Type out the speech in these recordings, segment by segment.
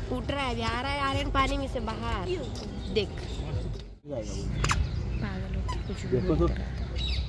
उठ रहा है अभी, आ रहा है आर्यन पानी में से बाहर। देख पागल होके कुछ भी बोलता रहता।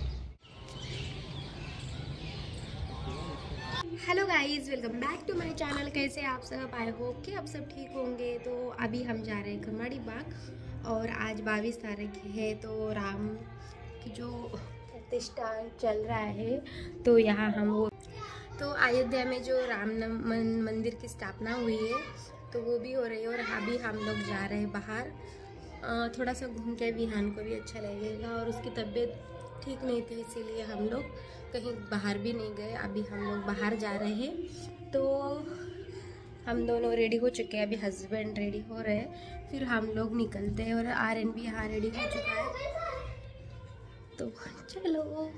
Hello guys, welcome back to my channel. कैसे आप सब? आई होप कि आप सब ठीक होंगे। तो अभी हम जा रहे हैं कमाड़ी बाग और आज 22 तारीख है। तो राम की जो प्रतिष्ठा चल रहा है, तो यहाँ हम वो तो अयोध्या में जो राम मंदिर की स्थापना हुई है तो वो भी हो रही है। और अभी हम लोग जा रहे हैं बाहर, थोड़ा सा घूम के विहान को भी अच्छा लगेगा। और उसकी तबीयत ठीक नहीं थी, इसीलिए हम लोग कहीं बाहर भी नहीं गए। अभी हम लोग बाहर जा रहे हैं। तो हम दोनों रेडी हो चुके हैं, अभी हस्बैंड रेडी हो रहे हैं, फिर हम लोग निकलते हैं। और आर्यन भी यहाँ रेडी हो चुका है, तो चलो।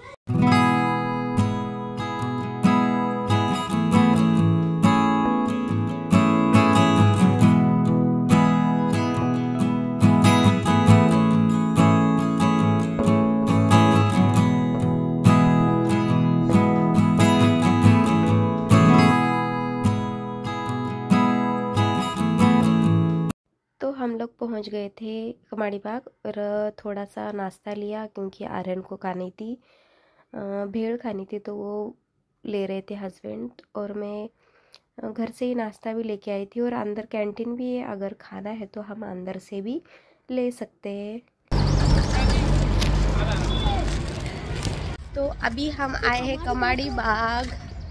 तो हम लोग पहुंच गए थे कमाड़ी बाग और थोड़ा सा नाश्ता लिया, क्योंकि आर्यन को खानी थी, भेड़ खानी थी, तो वो ले रहे थे हस्बैंड। और मैं घर से ही नाश्ता भी लेके आई थी। और अंदर कैंटीन भी है, अगर खाना है तो हम अंदर से भी ले सकते हैं। तो अभी हम आए हैं Kamati Baug.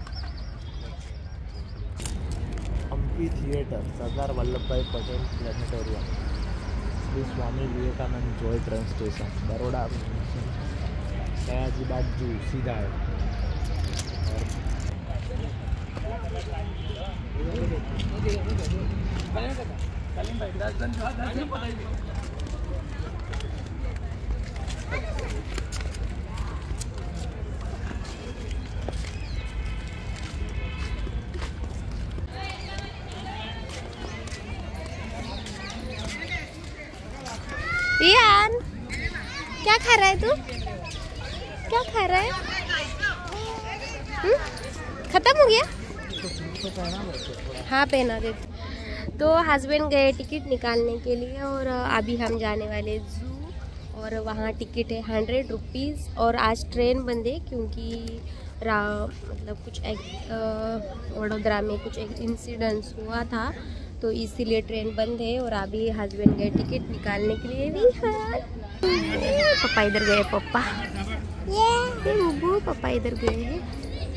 Hampi theatre, Sardar Vallabh Bhai Patel planetarium, Shri Swami Vivekananda joy train station, Baroda Sayajibaug zoo सीधा है। रियान, क्या खा रहा है तू? क्या खा रहा है? खत्म हो गया? हाँ, पहना दे। तो हस्बैंड गए टिकट निकालने के लिए और अभी हम जाने वाले जू। और वहाँ टिकट है 100 रुपीज़। और आज ट्रेन बंद है, क्योंकि मतलब कुछ वडोदरा में कुछ इंसिडेंस हुआ था, तो इसीलिए ट्रेन बंद है। और अभी हस्बैंड गए टिकट निकालने के लिए भी। पापा इधर गए, पापा पापा इधर गए हैं।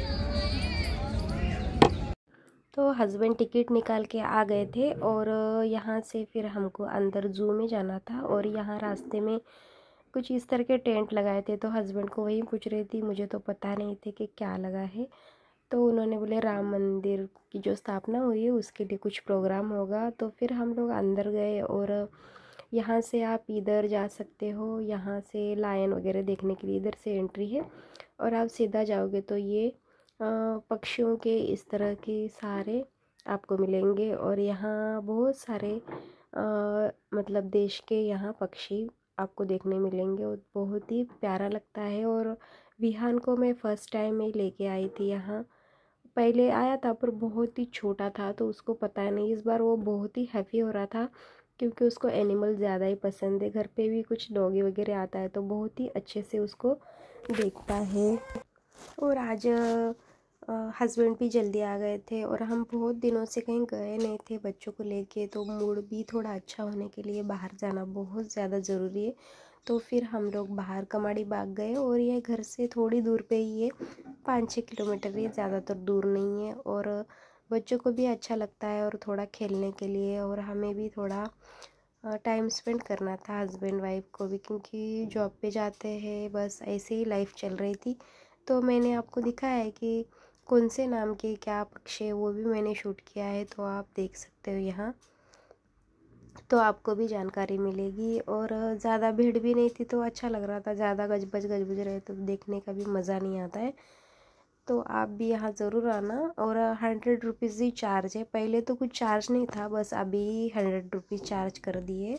तो हस्बैंड टिकट निकाल के आ गए थे और यहाँ से फिर हमको अंदर जू में जाना था। और यहाँ रास्ते में कुछ इस तरह के टेंट लगाए थे, तो हस्बैंड को वही पूछ रही थी, मुझे तो पता नहीं थे कि क्या लगा है। तो उन्होंने बोले राम मंदिर की जो स्थापना हुई है उसके लिए कुछ प्रोग्राम होगा। तो फिर हम लोग अंदर गए और यहाँ से आप इधर जा सकते हो, यहाँ से लायन वगैरह देखने के लिए इधर से एंट्री है। और आप सीधा जाओगे तो ये पक्षियों के इस तरह के सारे आपको मिलेंगे। और यहाँ बहुत सारे मतलब देश के यहाँ पक्षी आपको देखने मिलेंगे और बहुत ही प्यारा लगता है। और विहान को मैं फ़र्स्ट टाइम ही लेके आई थी यहाँ, पहले आया था पर बहुत ही छोटा था, तो उसको पता नहीं। इस बार वो बहुत ही हैप्पी हो रहा था, क्योंकि उसको एनिमल ज़्यादा ही पसंद है। घर पे भी कुछ डॉगी वगैरह आता है तो बहुत ही अच्छे से उसको देखता है। और आज हस्बैंड भी जल्दी आ गए थे और हम बहुत दिनों से कहीं गए नहीं थे बच्चों को लेके, तो मूड भी थोड़ा अच्छा होने के लिए बाहर जाना बहुत ज़्यादा ज़रूरी है। तो फिर हम लोग बाहर कमाड़ी बाग गए और ये घर से थोड़ी दूर पे ही है, 5-6 किलोमीटर ही, ज़्यादातर दूर नहीं है। और बच्चों को भी अच्छा लगता है और थोड़ा खेलने के लिए, और हमें भी थोड़ा टाइम स्पेंड करना था हस्बैंड वाइफ को भी, क्योंकि जॉब पे जाते हैं, बस ऐसे ही लाइफ चल रही थी। तो मैंने आपको दिखाया है कि कौन से नाम के क्या पक्षी है, वो भी मैंने शूट किया है, तो आप देख सकते हो यहाँ, तो आपको भी जानकारी मिलेगी। और ज़्यादा भीड़ भी नहीं थी तो अच्छा लग रहा था, ज़्यादा गजबज रहे तो देखने का भी मज़ा नहीं आता है। तो आप भी यहाँ ज़रूर आना। और 100 रुपीज़ ही चार्ज है, पहले तो कुछ चार्ज नहीं था, बस अभी 100 रुपीज़ चार्ज कर दिए।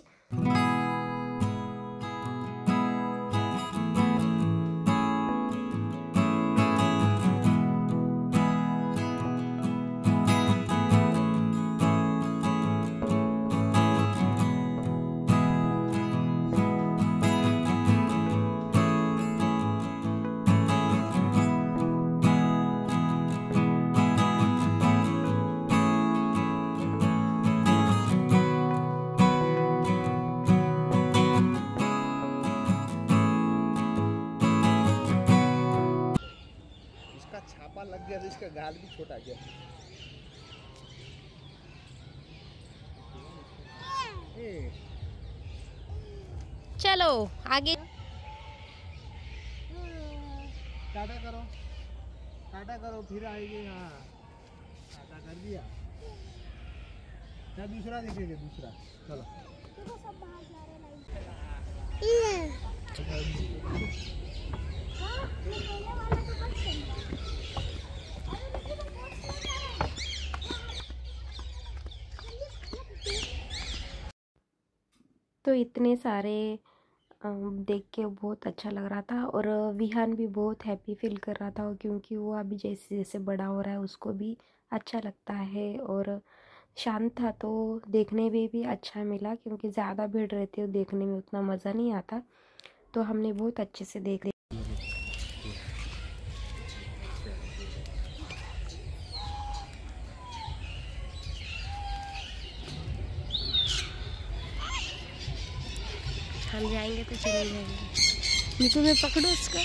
इसका गाल भी छोटा क्या? चलो आगे। टाटा करो, टाटा करो, फिर आएगी। हाँ टाटा कर दिया। क्या दूसरा देखेंगे? दूसरा चलो। तो इतने सारे देख के बहुत अच्छा लग रहा था और विहान भी बहुत हैप्पी फील कर रहा था क्योंकि वो अभी जैसे जैसे बड़ा हो रहा है उसको भी अच्छा लगता है। और शांत था तो देखने में भी अच्छा मिला क्योंकि ज़्यादा भीड़ रहती है देखने में उतना मज़ा नहीं आता। तो हमने बहुत अच्छे से देख लिया। हम जाएंगे तो चले जाएंगे। नीतू में पकड़ो उसका।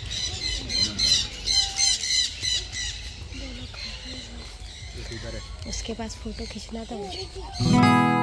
उसके पास फोटो खींचना था मुझे।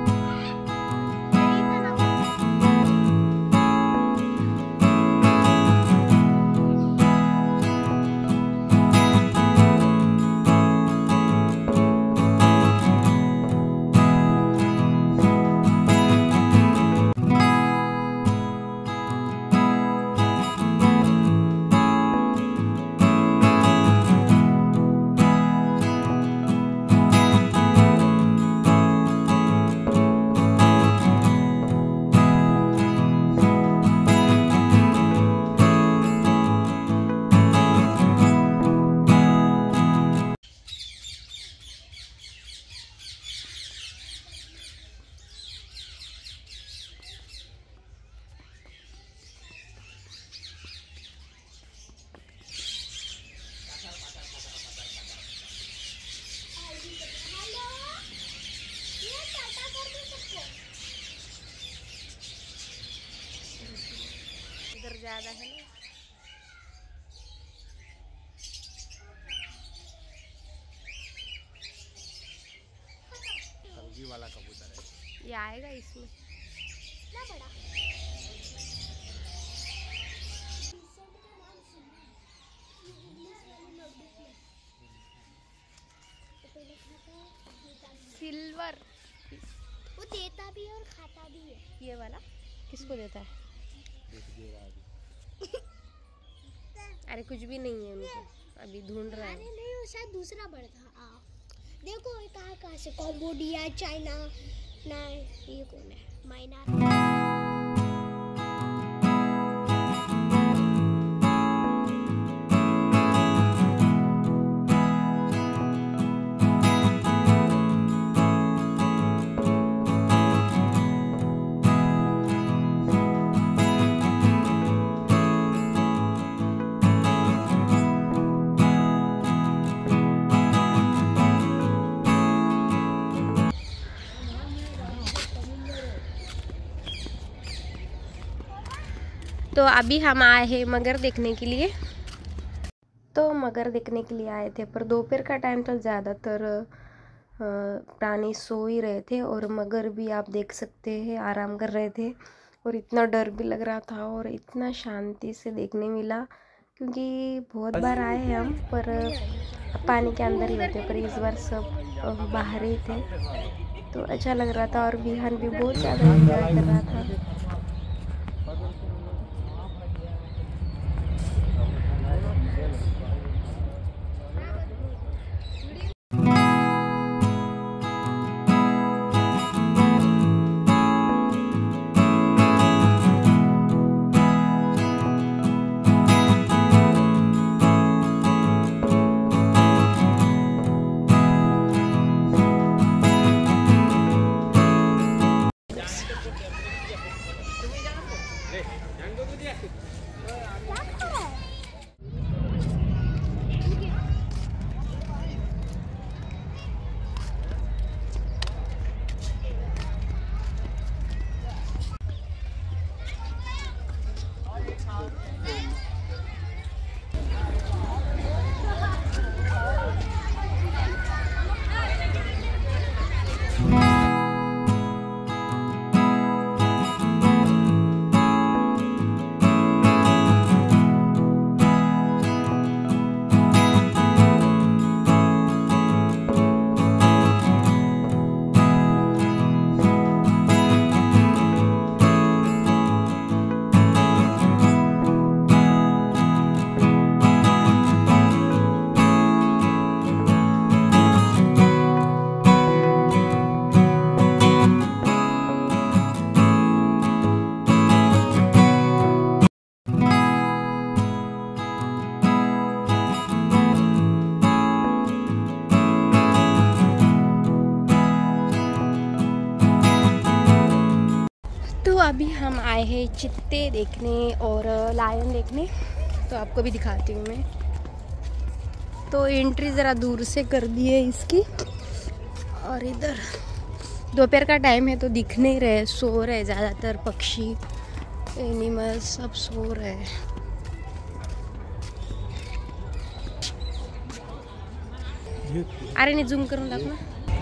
इधर ज़्यादा है ना। कलगी वाला कबूतर है ये आएगा इसमें ना बड़ा। सिल्वर वो देता भी है और खाता भी है। ये वाला किसको देता है? अरे कुछ भी नहीं है उनको, अभी ढूंढ रहा है। अरे नहीं वो शायद दूसरा बर्ड था। देखो कहाँ से कम्बोडिया, चाइना, ना ये कौन है? मायना। तो अभी हम आए हैं मगर देखने के लिए। तो मगर देखने के लिए आए थे पर दोपहर का टाइम तो ज़्यादातर प्राणी सो ही रहे थे और मगर भी आप देख सकते हैं आराम कर रहे थे। और इतना डर भी लग रहा था और इतना शांति से देखने मिला क्योंकि बहुत बार आए हैं हम पर पानी के अंदर ही होते पर इस बार सब बाहर ही थे तो अच्छा लग रहा था। और विहान भी बहुत ज़्यादा एंजॉय कर रहा था। अभी हम आए हैं चित्ते देखने और लायन देखने, तो आपको भी दिखाती हूँ मैं। तो एंट्री ज़रा दूर से कर दी है इसकी, और इधर दोपहर का टाइम है तो दिख नहीं रहे, सो रहे ज़्यादातर पक्षी एनिमल्स सब सो रहे हैं। अरे नहीं जूम करून दाख ना।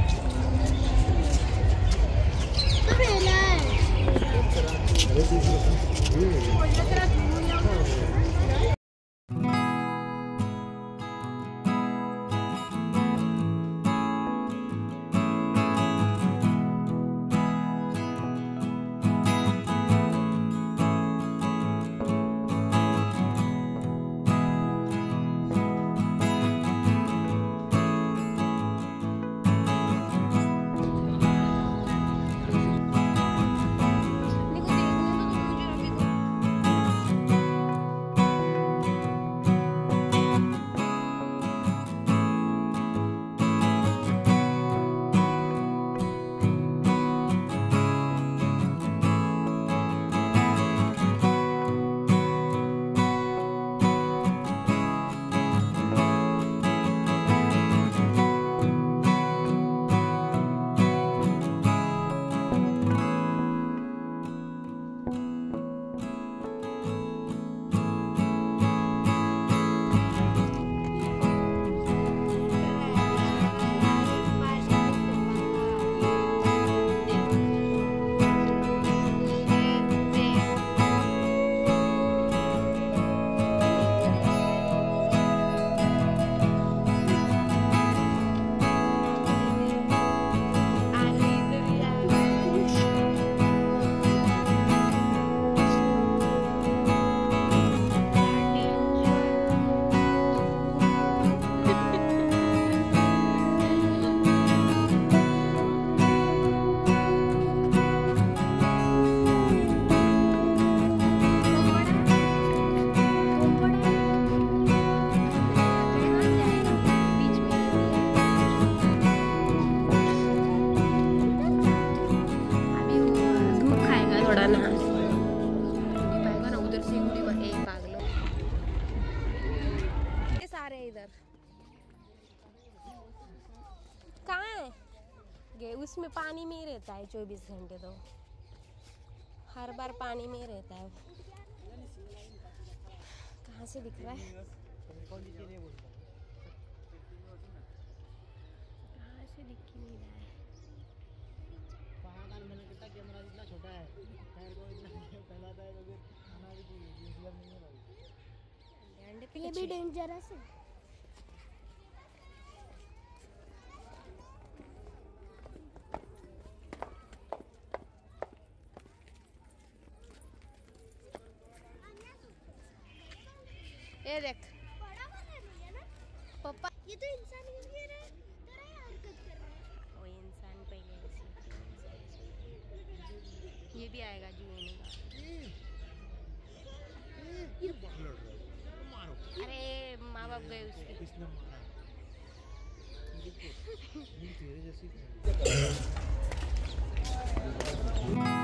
उसमें पानी में ही रहता है 24 घंटे, तो हर बार पानी में ही रहता है। कहाँ से दिख रहा है? कहाँ से दिख ही नहीं रहा है। कैमरा इतना छोटा है, फैलाता है तो फिर खाना भी मतलब नहीं है भाई। ये भी डेंजरस है। ये देख पापा, ये तो इंसान ही तरह हरकत कर रहा है। वो इंसान पहले ये भी आएगा जू में। अरे माँ बाप गए उसके। किसने मारा?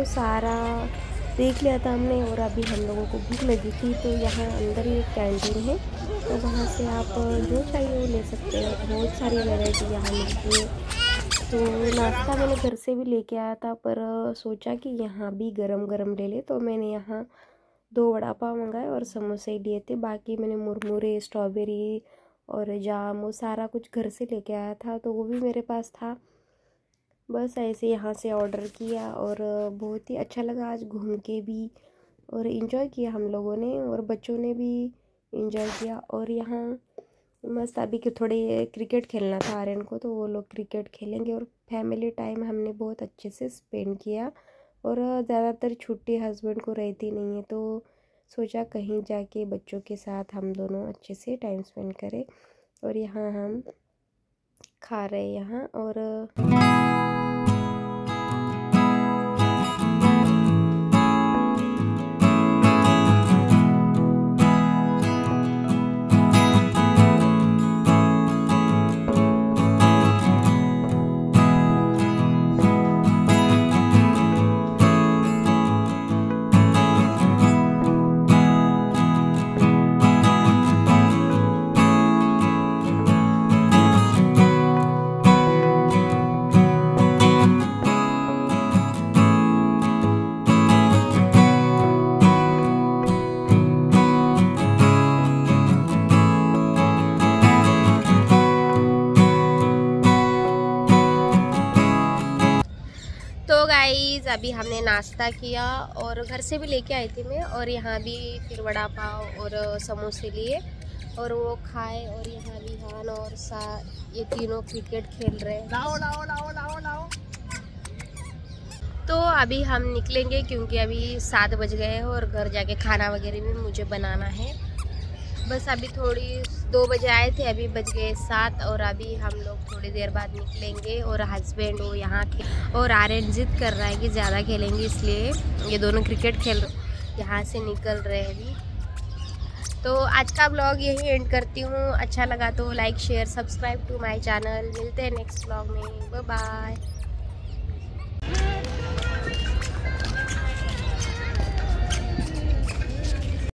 तो सारा देख लिया था हमने और अभी हम लोगों को भूख लगी थी, तो यहाँ अंदर ही एक कैंटीन है, तो वहाँ से आप जो चाहिए वो ले सकते हैं। बहुत सारी वैरायटी यहाँ मिलती है। तो नाश्ता मैंने घर से भी लेके आया था, पर सोचा कि यहाँ भी गरम गरम ले ले, तो मैंने यहाँ 2 वड़ा पाव मंगाए और समोसे लिए थे। बाकी मैंने मुरमुरे, स्ट्रॉबेरी और जाम वो सारा कुछ घर से लेके आया था, तो वो भी मेरे पास था। बस ऐसे यहाँ से ऑर्डर किया और बहुत ही अच्छा लगा आज घूम के भी, और इन्जॉय किया हम लोगों ने और बच्चों ने भी इन्जॉय किया। और यहाँ मस्त अभी के थोड़े क्रिकेट खेलना था आर्यन को, तो वो लोग क्रिकेट खेलेंगे और फैमिली टाइम हमने बहुत अच्छे से स्पेंड किया। और ज़्यादातर छुट्टी हस्बैंड को रहती नहीं है, तो सोचा कहीं जाके बच्चों के साथ हम दोनों अच्छे से टाइम स्पेंड करें। और यहाँ हम खा रहे यहाँ और तो गाइस अभी हमने नाश्ता किया और घर से भी लेके आई थी मैं, और यहाँ भी फिर वड़ा पाव और समोसे लिए और वो खाए। और यहाँ विहान और ये तीनों क्रिकेट खेल रहे हैं। लाओ लाओ लाओ लाओ लाओ। तो अभी हम निकलेंगे क्योंकि अभी 7 बज गए हैं और घर जाके खाना वगैरह भी मुझे बनाना है। बस अभी 2 बजे आए थे, अभी बज गए 7 और अभी हम लोग थोड़ी देर बाद निकलेंगे। और हस्बैंड वो यहाँ और आर्यन जिद कर रहा है कि ज़्यादा खेलेंगे, इसलिए ये दोनों क्रिकेट खेल यहाँ से निकल रहे हैं अभी। तो आज का ब्लॉग यही एंड करती हूँ। अच्छा लगा तो like share subscribe to my channel. मिलते हैं नेक्स्ट ब्लॉग में। Bye bye.